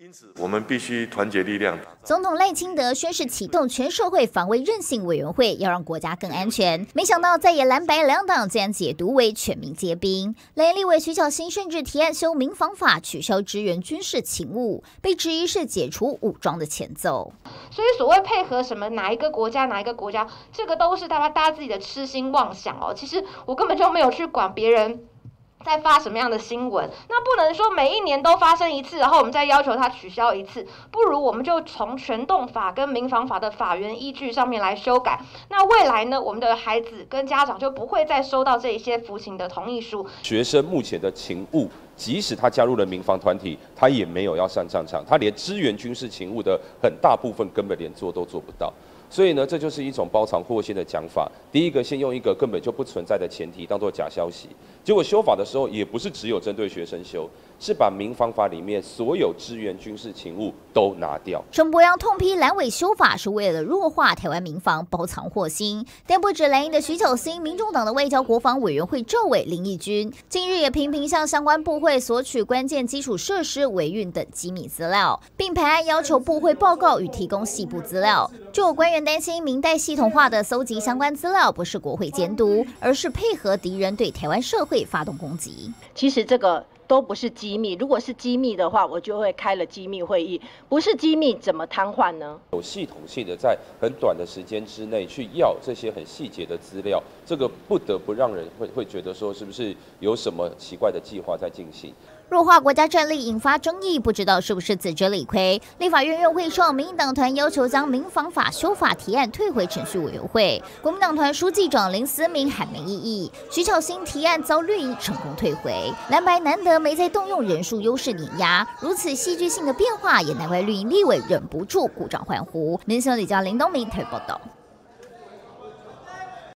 因此，我们必须团结力量。 总统赖清德宣誓启动全社会防卫韧性委员会，要让国家更安全。没想到在野蓝白两党竟然解读为全民皆兵。蓝营立委徐巧芯甚至提案修民防法，取消支援军事勤务，被质疑是解除武装的前奏。 所以所谓配合什么哪一个国家，这个都是大家自己的痴心妄想哦。其实我根本就没有去管别人在发什么样的新闻，那不能说每一年都发生一次，然后我们再要求他取消一次，不如我们就从全动法跟民防法的法源依据上面来修改。那未来呢，我们的孩子跟家长就不会再收到这一些服勤的同意书。 学生目前的勤务，即使他加入了民防团体，他也没有要上战场，他连支援军事勤务的很大部分根本连做都做不到。所以呢，这就是一种包藏祸心的讲法。第一个，先用一个根本就不存在的前提当作假消息，结果修法的时候也不是只有针对学生修，是把民防法里面所有支援军事勤务都拿掉。 陈柏阳痛批蓝委修法是为了弱化台湾民防，包藏祸心。但不止蓝营的徐巧芯，民众党的外交国防委员会赵委林义君近日也频频向相关部会索取关键基础设施维运等机密资料，并排案要求部会报告与提供细部资料。就有官员担心，明代系统化的搜集相关资料不是国会监督，而是配合敌人对台湾社会发动攻击。 其实这个都不是机密，如果是机密的话，我就会开了机密会议。不是机密，怎么瘫痪呢？ 有系统性的在很短的时间之内去要这些很细节的资料，这个不得不让人会觉得说，是不是有什么奇怪的计划在进行？ 弱化国家战力引发争议，不知道是不是自知理亏。立法院院会上，民进党团要求将民防法修法提案退回程序委员会，国民党团书记长林思明喊没异议，徐巧芯提案遭绿营成功退回。蓝白难得没再动用人数优势碾压，如此戏剧性的变化，也难怪绿营立委忍不住鼓掌欢呼。民生李嘉林东明台报道。